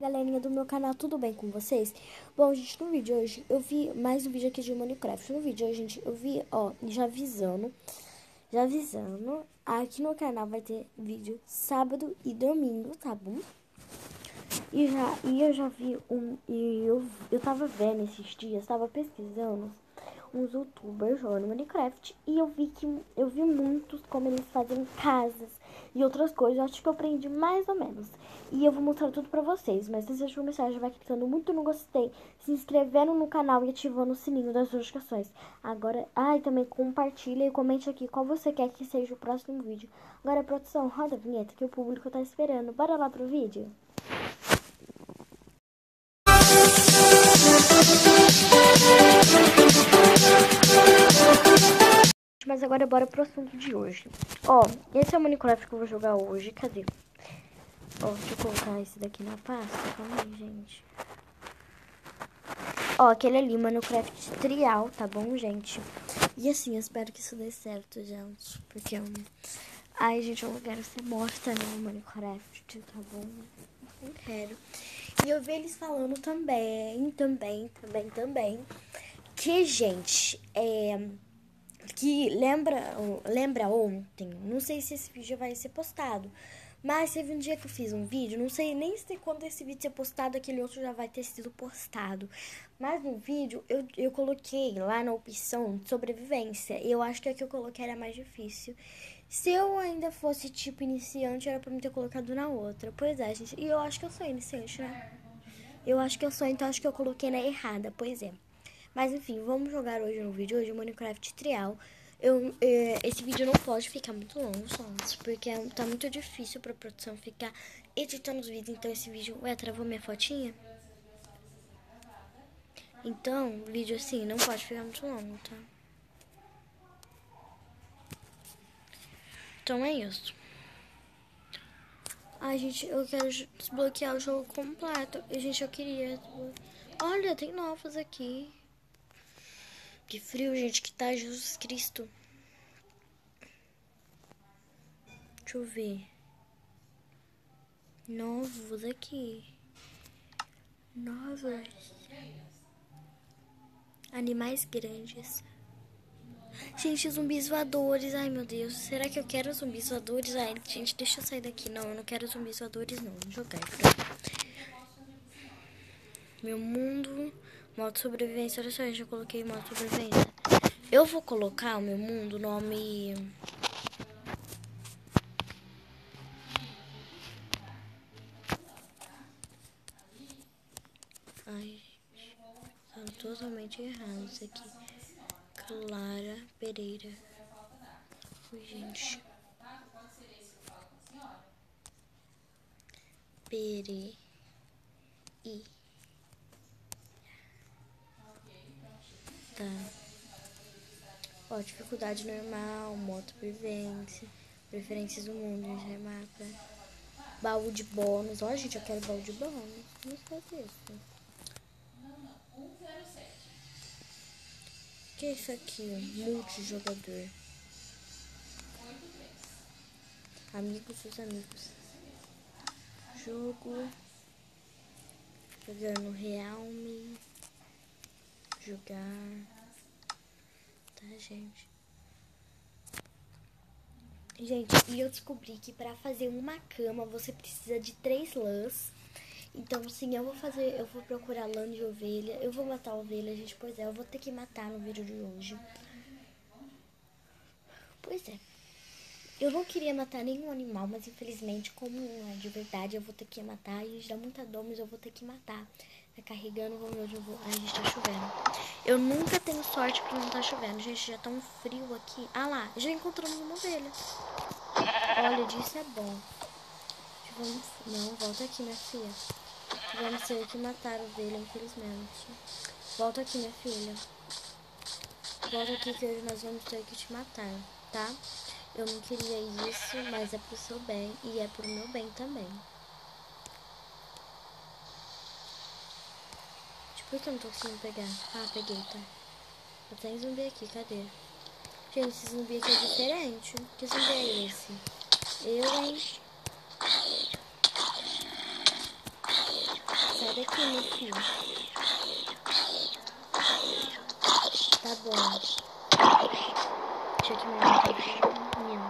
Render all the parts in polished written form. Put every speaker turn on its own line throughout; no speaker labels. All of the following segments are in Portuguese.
Galerinha do meu canal, tudo bem com vocês? Bom, gente, no vídeo de hoje eu vi mais um vídeo aqui de Minecraft. No vídeo de hoje, gente, eu vi, ó, já avisando, aqui no canal vai ter vídeo sábado e domingo, tá bom? E eu já vi eu tava vendo esses dias, tava pesquisando uns youtubers jogando Minecraft e eu vi muitos como eles fazem casas e outras coisas. Eu acho que eu aprendi mais ou menos. E eu vou mostrar tudo pra vocês. Mas antes de começar, já vai clicando muito no gostei, se inscrevendo no canal e ativando o sininho das notificações. Agora, e também compartilha e comente aqui qual você quer que seja o próximo vídeo. Agora, produção, roda a vinheta que o público tá esperando. Bora lá pro vídeo? Mas agora bora pro assunto de hoje. Ó, esse é o Minecraft que eu vou jogar hoje. Cadê? Ó, deixa eu colocar esse daqui na pasta. Calma aí, gente. Ó, aquele ali, Minecraft Trial, tá bom, gente? E assim, eu espero que isso dê certo, gente. Porque ai, gente, eu não quero ser morta no Minecraft, tá bom? Não quero. E eu vi eles falando também, que, gente, que lembra ontem, não sei se esse vídeo vai ser postado, mas teve um dia que eu fiz um vídeo, não sei nem se quando esse vídeo ser postado, aquele outro já vai ter sido postado, mas no vídeo eu coloquei lá na opção de sobrevivência, e eu acho que a que eu coloquei era mais difícil. Se eu ainda fosse tipo iniciante, era pra me ter colocado na outra. Pois é, gente, e eu acho que eu sou iniciante, né? Eu acho que eu sou, então acho que eu coloquei na errada, pois é. Mas enfim, vamos jogar hoje no vídeo hoje o Minecraft Trial. Esse vídeo não pode ficar muito longo, só porque tá muito difícil pra produção ficar editando os vídeos. Então esse vídeo... Ué, travou minha fotinha? Então, vídeo assim, não pode ficar muito longo, tá? Então é isso. Ai, gente, eu quero desbloquear o jogo completo. E, gente, eu queria... Olha, tem novos aqui. Que frio, gente, que tá, Jesus Cristo. Deixa eu ver. Novos aqui. Novos. Animais grandes. Gente, zumbis voadores. Ai, meu Deus. Será que eu quero zumbis voadores? Ai, gente, deixa eu sair daqui. Não, eu não quero zumbis voadores, não. Vou jogar. Meu mundo. Modo sobrevivência. Olha só, eu já coloquei modo sobrevivência. Eu vou colocar o meu mundo nome... Ai, tá totalmente errado isso aqui. Clara Pereira. Ui, gente. Pere. I. Tá. Ó, dificuldade normal, moto preferência, preferências do mundo, mapa. Baú de bônus. Ó, gente, eu quero baú de bônus. Não faz isso. O que é isso aqui? Multijogador. Amigos dos amigos. Jogo. Jogando Realme. Jogar. Tá, gente? Gente, e eu descobri que pra fazer uma cama você precisa de 3 lãs. Então, sim, eu vou procurar lã de ovelha. Eu vou matar a ovelha, gente. Pois é, eu vou ter que matar no vídeo de hoje. Pois é. Eu não queria matar nenhum animal, mas infelizmente, como é de verdade, eu vou ter que matar. E dá muita dor, mas eu vou ter que matar. Tá carregando, vamos ver onde eu vou. Ai, gente, tá chovendo. Eu nunca tenho sorte porque não tá chovendo. Gente, já tá um frio aqui. Ah lá, já encontramos uma ovelha. Olha, disso é bom. Não, volta aqui, minha filha. Vamos ter que matar a ovelha, infelizmente. Volta aqui, minha filha. Volta aqui que hoje nós vamos ter que te matar, tá? Eu não queria isso, mas é pro seu bem e é pro meu bem também. Por que eu não tô conseguindo pegar? Ah, peguei, tá. Eu tenho zumbi aqui, cadê? Gente, esse zumbi aqui é diferente. Que zumbi é esse? Eu, hein? filho. Tá bom. Deixa aqui menino.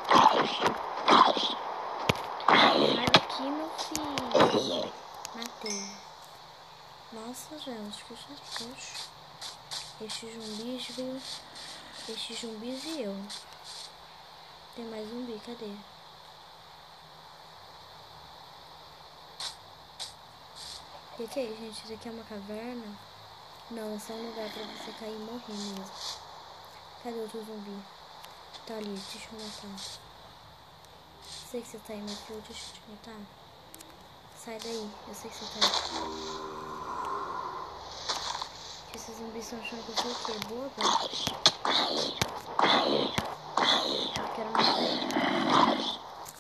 Sai daqui, meu filho. Matei. Nossa, gente, que susto. Estes zumbis, viu? Estes zumbis e eu. Tem mais zumbi, cadê? O que é isso, gente? Isso aqui é uma caverna? Não, é só um lugar pra você cair e morrer mesmo. Cadê outro zumbi? Tá ali, deixa eu matar. Sei que você tá aí, meu filho, deixa eu te matar. Sai daí, eu sei que você tá aí. Esses zumbis estão achando que eu sou o quê? Boba? Eu quero matar.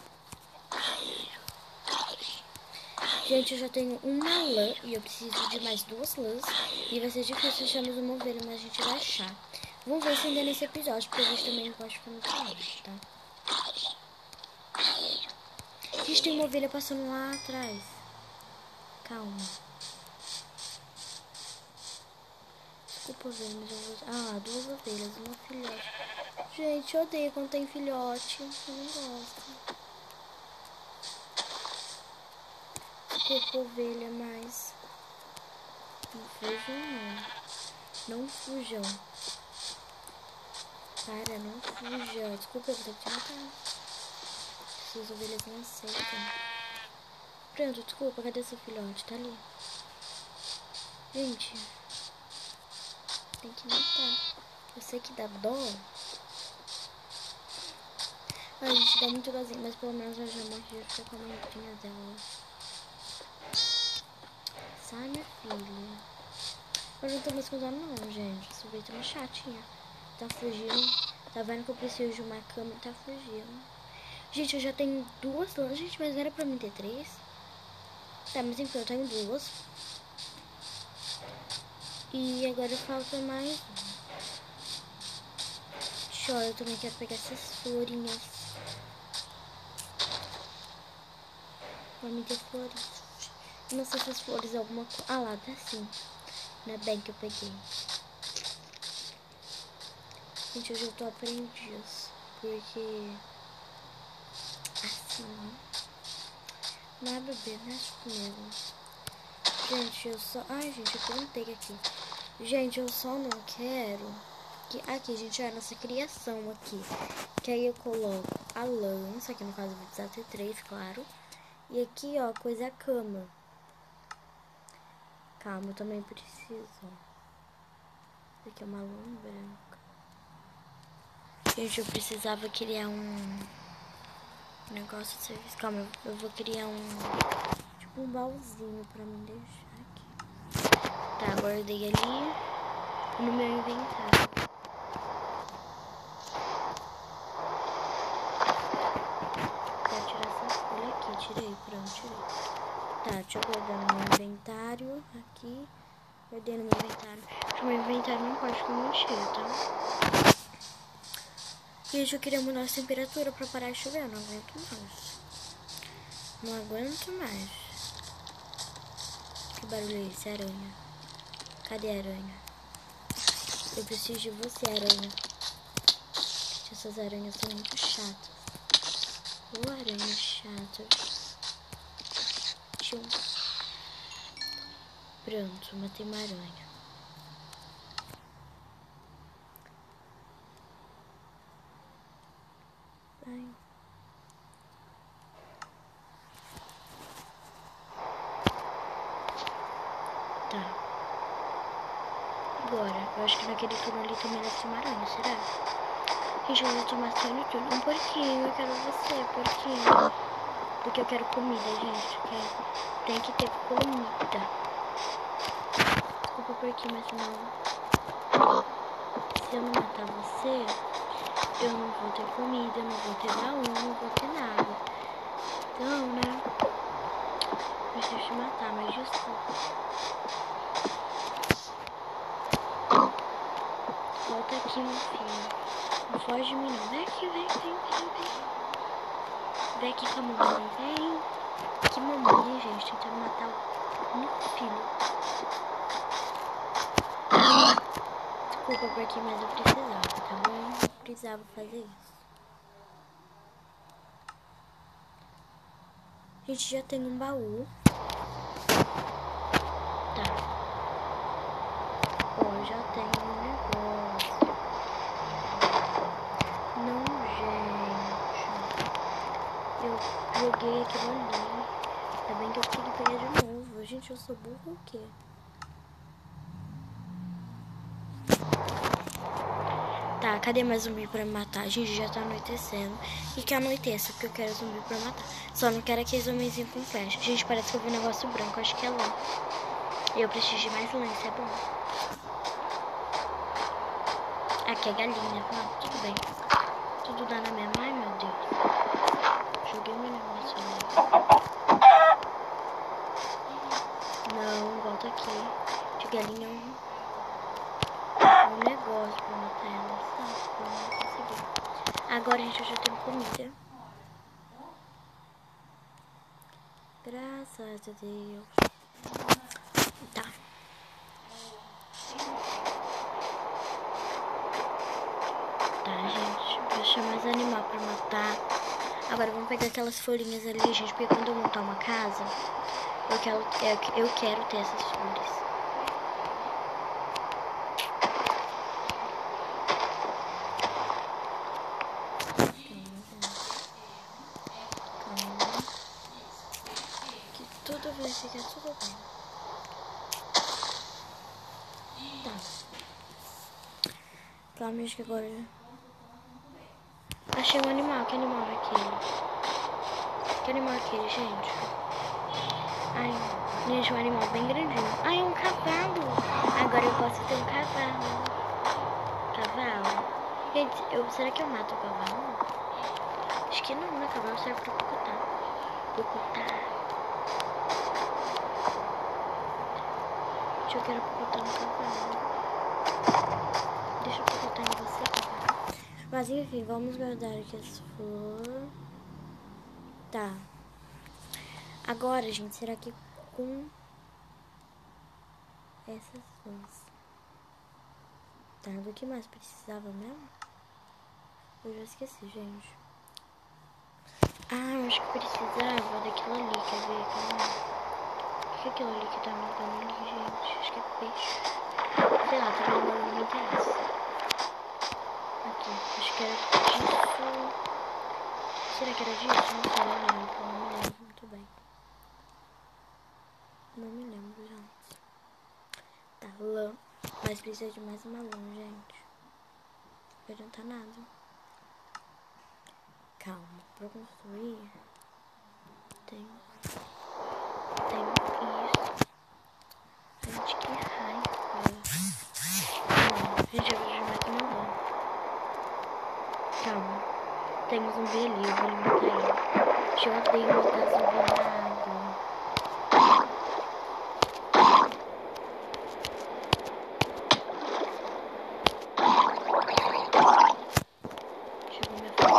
Gente, eu já tenho uma lã e eu preciso de mais 2 lãs. E vai ser difícil acharmos uma ovelha, mas a gente vai achar. Vamos ver se ainda nesse episódio, porque o vídeo também não pode ficar muito longe, tá? Gente, tem uma ovelha passando lá atrás. Calma. Desculpa, ovelha, mas eu vou... Ah, 2 ovelhas, uma filhote. Gente, eu odeio quando tem filhote. Eu não gosto. Desculpa, ovelha, mas... Não fujam, não. Não fujam. Para, não fuja. Desculpa, eu vou ter que te matar. Essas ovelhas não aceitam. Pronto, desculpa, cadê seu filhote? Tá ali. Gente, tem que matar. Eu sei que dá dó. A gente dá muito dozinho, mas pelo menos eu já morri. Eu fico com a mãozinha dela. Sai, minha filha. Eu não tô mais contando não, gente. Essa ovelha tá uma chatinha. Tá fugindo. Tá vendo que eu preciso de uma cama e tá fugindo. Gente, eu já tenho 2 lãs, gente, mas era pra mim ter 3. Tá, mas enfim, eu tenho 2. E agora falta mais um. Eu também quero pegar essas florinhas. Pra mim ter flores. Não sei se essas flores é alguma coisa. Ah lá, tá sim. Ainda bem que eu peguei. Gente, hoje eu tô aprendiz. Porque... assim, não é bebê, não é isso mesmo. Gente, eu só... Ai, gente, eu plantei aqui. Gente, eu só não quero... que aqui, gente, é a nossa criação aqui. Que aí eu coloco a lã, só que no caso eu vou precisar ter 3, claro. E aqui, ó, coisa é a cama. Calma, eu também preciso. Isso aqui é uma lã branca. Gente, eu precisava criar um negócio de serviço. Calma, eu vou criar tipo um baúzinho pra me deixar aqui. Tá, guardei ali no meu inventário. Vou tirar essa folha aqui, tirei, pronto, tirei. Tá, deixa eu guardar no meu inventário aqui. Guardei no meu inventário. O meu inventário não pode ficar muito cheio, tá? Gente, eu queria mudar a temperatura pra parar de chover. Eu não aguento mais. Não aguento mais. Que barulho é esse? Aranha. Cadê a aranha? Eu preciso de você, aranha. Essas aranhas são muito chatas. Ô, aranha chata. Tchum. Pronto, matei uma aranha. Ai. Tá. Agora, eu acho que naquele turno ali também deve ser uma aranha, será? Gente, eu tô matando tudo. Um porquinho, eu quero você, porquinho. Porque eu quero comida, gente. Tem que ter comida. Desculpa, porquinho, mas não. Se eu não matar você, eu não vou ter comida, eu não vou ter baú, não vou ter nada. Então, né? Preciso te matar, mas desculpa. Volta aqui, meu filho. Não foge de mim, não. Vem aqui, vem. Vem aqui com a mamãe, vem. Que mamãe, gente? Tentando matar o meu filho. desculpa porque mas eu precisava, tá bom? Eu precisava fazer isso. A gente já tem um baú. Tá. Ó, já tem um negócio. Não, gente. Eu joguei aquilo ali. Ainda bem que eu consegui pegar de novo. Gente, eu sou burro o quê? Tá, cadê mais zumbi pra matar? A gente já tá anoitecendo. E que anoiteça, porque eu quero zumbi pra matar. Só não quero aquele zumbizinho com flecha. Gente, parece que eu vi um negócio branco. Acho que é lã. Eu preciso de mais lã, isso é bom. Aqui é galinha. Não, tudo bem. Tudo dá na mesma. Ai, meu Deus. Joguei meu negócio ali. Não, volta aqui. De galinha um negócio pra matar ela, sabe? Eu não consegui. Agora a gente já tem comida. Graças a Deus. Tá. Tá, gente. Vou achar mais animal pra matar. Agora vamos pegar aquelas folhinhas ali, gente. Porque quando eu montar uma casa, eu quero ter essas flores. Tudo vai ficar tudo bem. Tá. Calma, acho que agora... Achei um animal. Que animal é aquele? Que animal é aquele, gente? Ai, gente, um animal bem grandinho. Ai, é um cavalo. Agora eu posso ter um cavalo. Cavalo. Gente, será que eu mato o cavalo? Acho que não, né? Cavalo serve pra picotar. Eu quero picotar no cavalo. Deixa eu picotar em você, cavalo. Mas enfim, vamos guardar aqui as flores. Tá. Agora, gente, será que com essas flores? Tá, do que mais precisava mesmo? Eu já esqueci, gente. Ah, eu acho que precisava daquilo ali, quer ver? Calma aí. O que é aquilo ali que tá me dando ali, gente? Acho que é peixe. Sei lá, também agora não me interessa. Aqui, acho que era disso. Será que era disso? Não sei, não lembro, não me lembro muito bem. Não me lembro, gente. Tá, lã. Mas precisa de mais uma lã, gente. Não vai adiantar nada. Calma, pra construir tem isso. Gente, que raiva. Gente, eu vou mais uma lã. Calma. Tem um zumbi ali, eu vou alimentar ele. Eu odeio matar zumbi na água. Deixa eu ver minha fogo.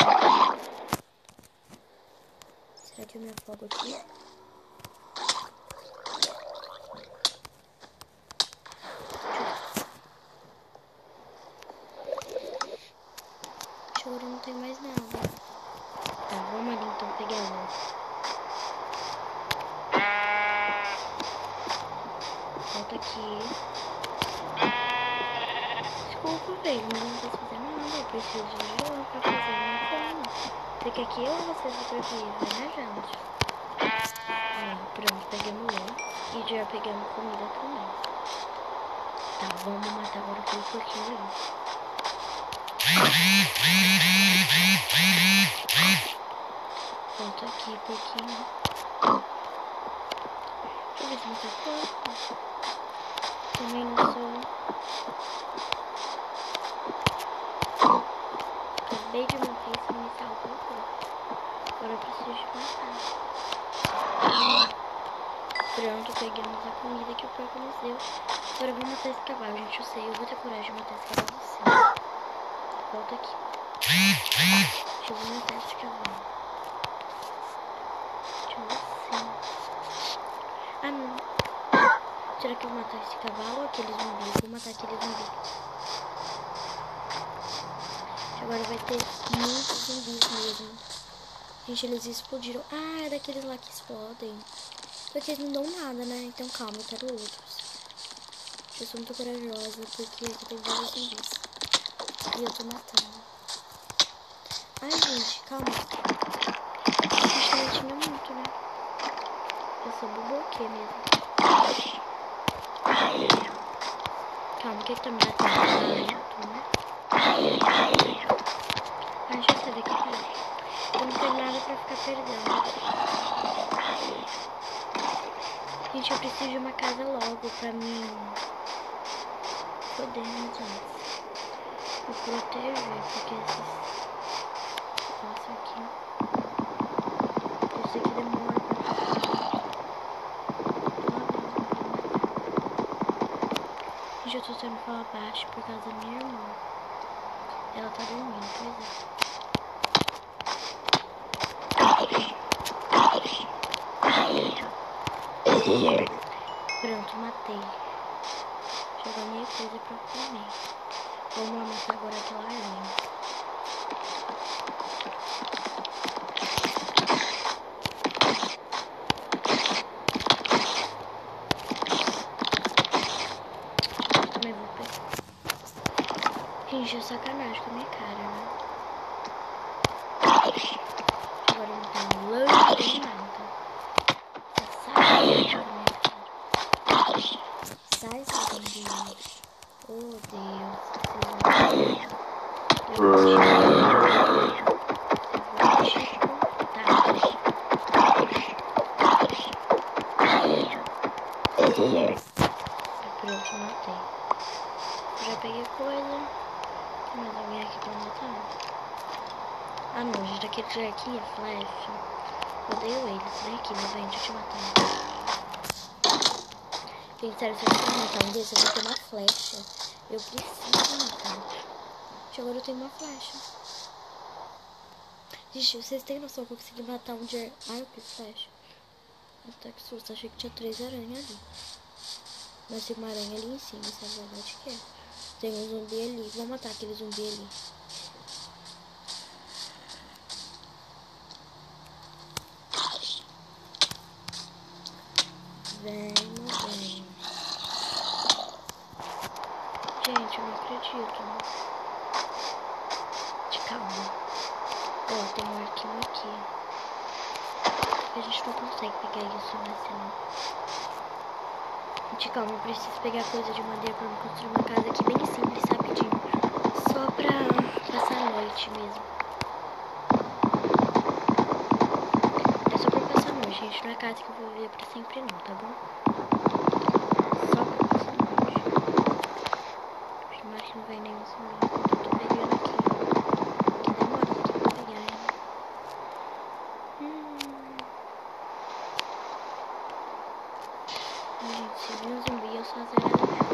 Será que eu me afogo aqui? Agora não tem mais nada. Tá, vamos ali então pegar ela. Volta aqui. Desculpa, velho, mas eu não posso fazer nada. Eu preciso de jogo pra fazer uma cama. Fica aqui ou você sobrevive, né, gente? Pronto, pegamos lá. E já pegamos comida também. Tá, vamos matar agora aquele porquinho ali. Volta aqui, porquinho. Deixa eu ver se não tá porco. Também não sou. Acabei de morrer, isso me salvou. Agora eu preciso de matar. Pronto, pegamos a comida que o porco nos deu. Agora vamos matar esse cavalo, gente. Eu sei, eu vou ter coragem de matar esse cavalo sim. Volta aqui. Deixa eu matar esse cavalo. Deixa eu ver sim. Ah, não. Será que eu vou matar esse cavalo ou aquele zumbi? Eu vou matar aquele zumbi. Agora vai ter muitos zumbis mesmo. Gente, eles explodiram. Ah, é daqueles lá que explodem. Só que eles não dão nada, né? Então calma, eu quero outros. Eu sou muito corajosa porque aqui tem vários zumbis. E eu tô matando. Ai, gente, calma. Acho que não tinha muito, né? Eu sou buboquê mesmo. Calma, o que tá me batendo? Ai, deixa eu sair daqui, peraí. Eu não tenho nada pra ficar perdendo. Gente, eu preciso de uma casa logo pra mim poder me proteger, porque esses... Nossa, aqui... Esse aqui demora pra ficar. Gente, eu tô tendo que falar baixo por causa da minha irmã. Ela tá dormindo, pois é. Pronto, matei. Jogar minha coisa pra comer. Vamos lá matar agora aquela aranha. Também vou pegar. Gente, é sacanagem com a minha cara, né? Agora não tem lanche nem nada. Sacanagem com a minha cara. Sai, seu zumbi. Oh, Deus. Eu vou te Pronto, matei. Já peguei coisa. Tem mais alguém aqui pra matar? Ah não, gente, aquele aqui é flecha. Odeio eles. Vem aqui, meu bem, deixa eu te matar. Gente, sério, se eu for matar um desse, eu vou ter uma flecha. Eu preciso matar. Gente, agora eu tenho uma flecha. Gente, vocês têm noção que eu consegui matar um de arco e flecha? Até que susto, achei que tinha 3 aranhas ali. Mas tem uma aranha ali em cima, essa é a verdade que é. Tem um zumbi ali. Vou matar aquele zumbi ali. Vem, meu bem. Gente, eu não acredito. De calma. Ó, tem um arquivo aqui. A gente não consegue pegar isso, né? Senão... De calma, eu preciso pegar coisa de madeira pra me construir uma casa aqui bem simples, rapidinho. Só pra passar a noite mesmo. É só pra passar a noite, gente. Não é casa que eu vou viver pra sempre não, tá bom? Só pra passar a noite. Tomara que não vem nenhum zumbi. Eu tô pegando aqui. Que demora aqui pra pegar, hein? Gente, se vir um zumbi, eu só zero a minha vida.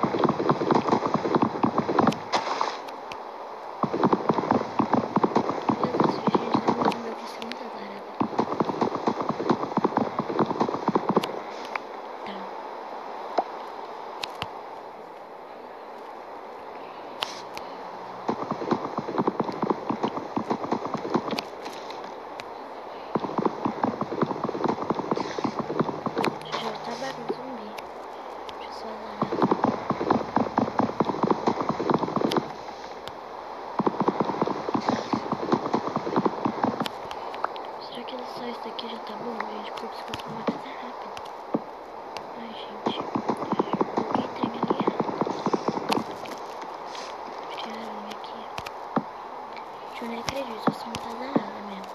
Só isso daqui já tá bom, gente, porque se fosse uma casa rápida. Ai, gente. Coloquei trem ali errado. Tinha aranha aqui. Eu nem acredito, eu sou uma casa rara mesmo.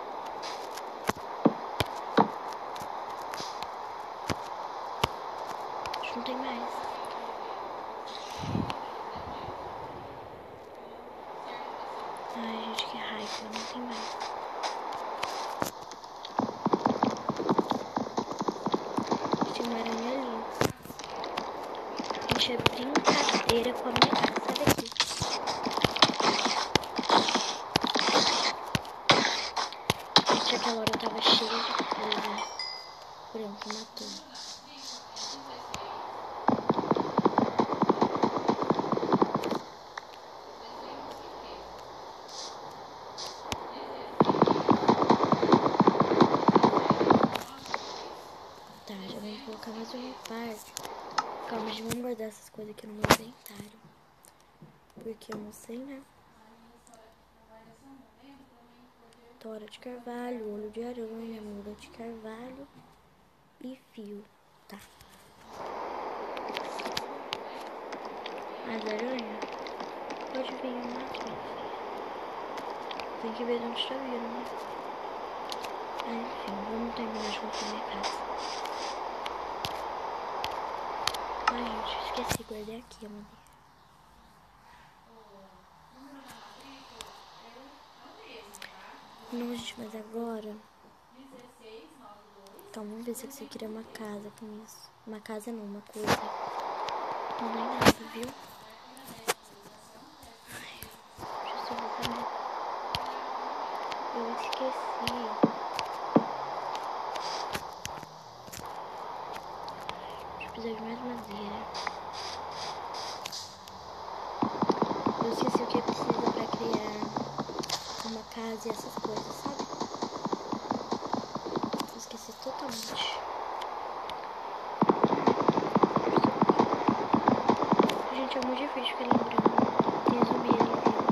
Acho que não tem mais. Ai, gente, que raiva, não tem mais. Tem uma aranha ali. Gente, é brincadeira com a minha casa. Sai daqui. Gente, aquela hora eu tava cheia de coisa. Pronto, matou. mais uma parte. Calma, gente, vamos guardar essas coisas aqui no meu inventário. Porque eu não sei, né? Tora de carvalho, olho de aranha, mula de carvalho e fio. Tá. Mas aranha pode vir uma aqui. Tem que ver de onde tá vindo, né? Enfim, vamos terminar de construir minha casa. Ai, gente, esqueci, guardei aqui a madeira. Não, gente, mas agora... Então, vamos ver se você queria uma casa com isso. Uma casa não, uma coisa. Não dá em nada, viu? Ai, deixa eu só ver. Eu esqueci. Deixa eu precisar de mais madeira. Eu esqueci o que precisa pra criar uma casa e essas coisas, sabe? Eu esqueci totalmente. Gente, é muito difícil ficar lembrando. Tem zumbi ali,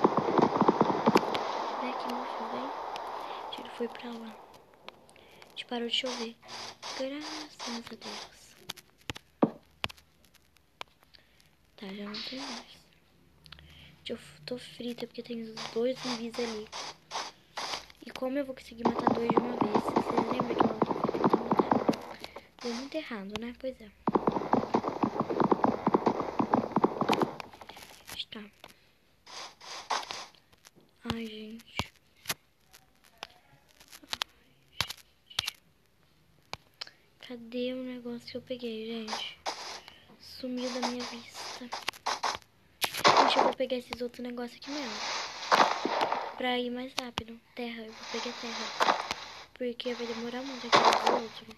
viu? Vem aqui, meu filho, vem. Ele foi pra lá. A gente parou de chover. Graças a Deus. Tá, já não tem mais. Eu tô frita porque tem os dois zumbis ali. E como eu vou conseguir matar dois de uma vez? Vocês lembram que eu tô tentando matar? Deu muito errado, né? Pois é. Está. Ai, gente. Cadê o negócio que eu peguei, gente? Sumiu da minha vista. Gente, eu vou pegar esses outros negócios aqui mesmo. Pra ir mais rápido. Terra, eu vou pegar terra. Porque vai demorar muito aqui no outro.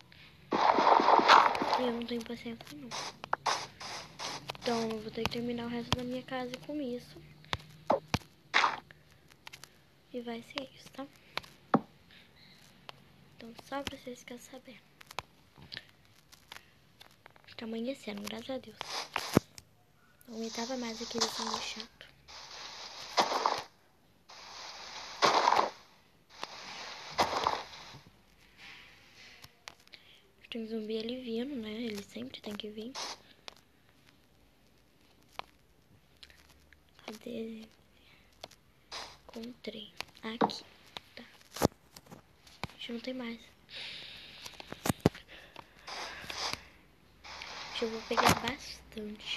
E eu não tenho paciência, não. Então, eu vou ter que terminar o resto da minha casa com isso. E vai ser isso, tá? Então, só pra vocês ficarem sabendo. Tá amanhecendo, graças a Deus. Não aguentava mais aquele zumbi chato. Tem zumbi ali vindo, né? Ele sempre tem que vir. Cadê ele? Encontrei. Aqui. Tá. Gente, não tem mais. Eu vou pegar bastante.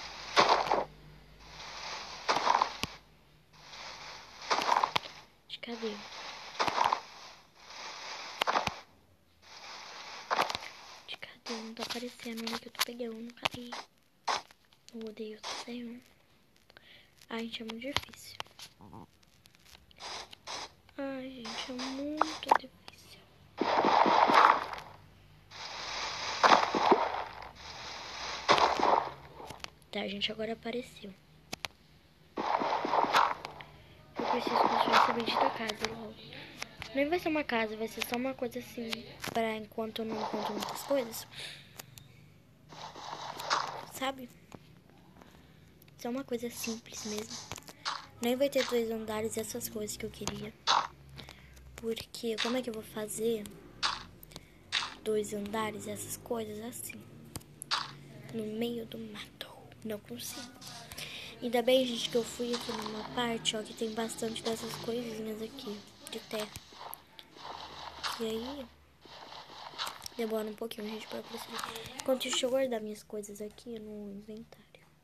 Cadê? Cadê? Não tá aparecendo onde que eu tô pegando. Cadê? Eu odeio isso aí, não. Ai, gente, é muito difícil. Ai, gente, é muito difícil. Tá, gente, agora apareceu. Eu preciso construir essa bendita casa logo. Nem vai ser uma casa, vai ser só uma coisa assim, pra enquanto eu não encontro muitas coisas. Sabe? Só uma coisa simples mesmo. Nem vai ter 2 andares e essas coisas que eu queria. Porque como é que eu vou fazer 2 andares e essas coisas assim? No meio do mato. Não consigo. Ainda bem, gente, que eu fui aqui numa parte, ó, que tem bastante dessas coisinhas aqui de terra. E aí, demora um pouquinho, gente, pra aparecer. Enquanto isso, deixa eu guardar minhas coisas aqui no inventário.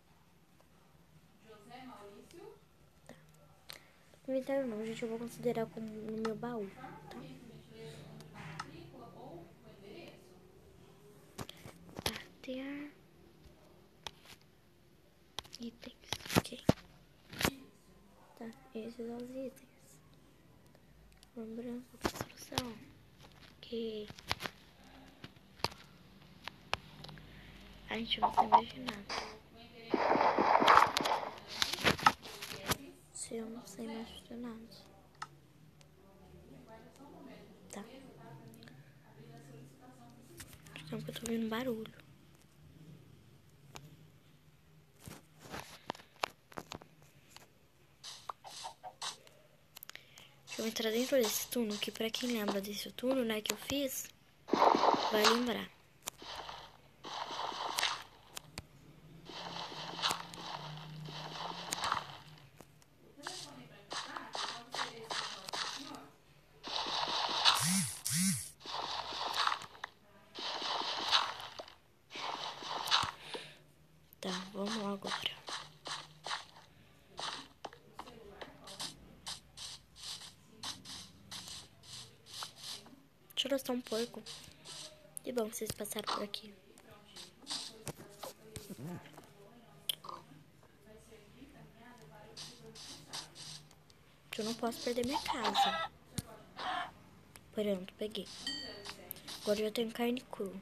Tá. No inventário não, gente, eu vou considerar como no meu baú, tá? Bater itens, ok. Tá, esses são os itens. Lembrança, construção. Ok. A gente não vai imaginar. Se eu não sei imaginar nada. Tá. Calma que eu tô ouvindo barulho. Deixa eu entrar dentro desse túnel, que pra quem lembra desse túnel, né, que eu fiz, vai lembrar. Tá, vamos lá agora. Deixa eu gastar um porco. Que bom que vocês passaram por aqui. Eu não posso perder minha casa. Pronto, peguei. Agora eu já tenho carne crua.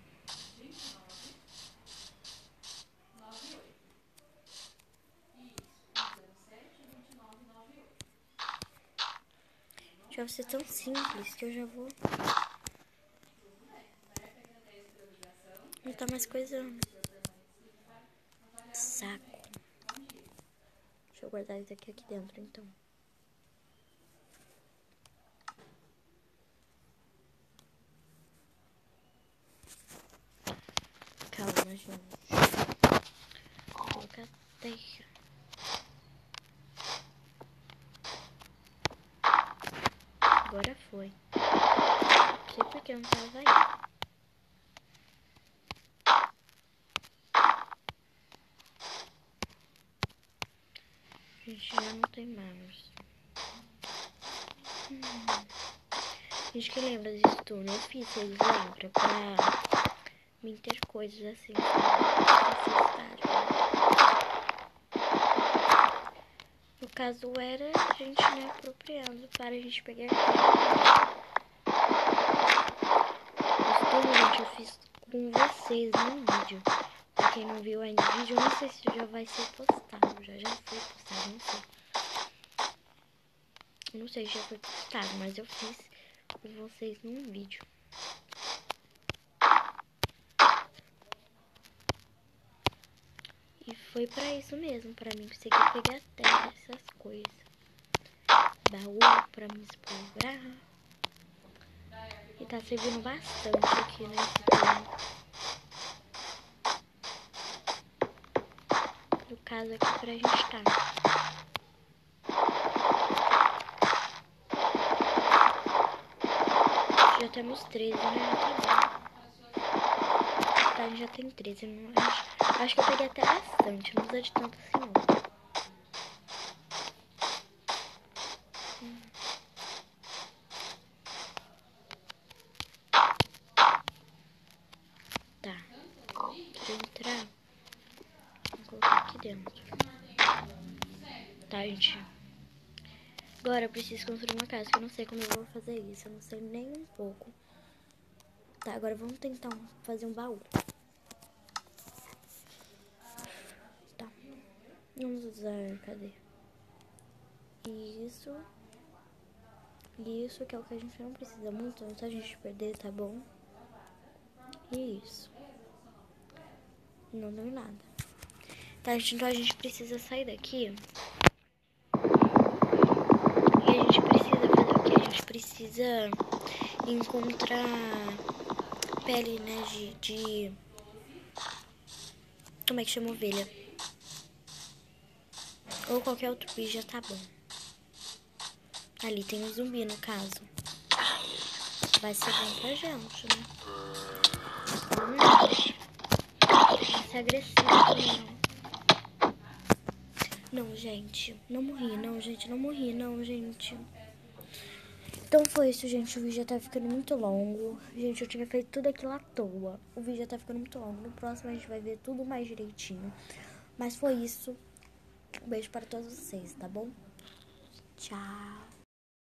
Já vai ser tão simples que eu já vou... Não tá mais coisando. Saco. Deixa eu guardar isso aqui dentro, então. Calma, gente. Vou colocar terra. Agora foi. Não sei porque eu não tava aí. Gente, já não tem mais. Gente, que lembra desse túnel? Eu fiz eles, lembra? Pra mim ter coisas assim. No caso era a gente, né, apropriando para a gente pegar esse túnel, gente, eu fiz com vocês no vídeo. Pra quem não viu ainda o vídeo, eu não sei se já vai ser postado. Já foi postado, não sei. Eu não sei se já foi postado, mas eu fiz com vocês num vídeo. E foi pra isso mesmo, pra mim conseguir pegar terra, essas coisas. Baú pra me explorar. E tá servindo bastante aqui nesse túnel. No caso aqui pra gente tá. Já temos 13, né? Tá bom. Tá, já tem 13. Não, acho que eu peguei até bastante. Não precisa de tanto assim, não. Tá. Deixa eu entrar. Vou colocar aqui dentro. Tá, gente. Agora eu preciso construir uma casa, que eu não sei como eu vou fazer isso. Eu não sei nem um pouco. Tá, agora vamos tentar fazer um baú. Tá. Vamos usar, cadê? Isso. Isso, que é o que a gente não precisa muito, não, se a gente perder, tá bom? Isso. Não deu nada. Tá, gente, então a gente precisa sair daqui. E a gente precisa fazer o quê? A gente precisa encontrar pele, né, de... Como é que chama ovelha? Ou qualquer outro bicho já tá bom. Ali tem um zumbi, no caso. Vai ser bom pra gente, né? Vai ser agressivo também, não. Não, gente. Não morri, não, gente. Não morri, não, gente. Então foi isso, gente. O vídeo já tá ficando muito longo. Gente, eu tinha feito tudo aquilo à toa. O vídeo já tá ficando muito longo. No próximo a gente vai ver tudo mais direitinho. Mas foi isso. Um beijo para todos vocês, tá bom? Tchau.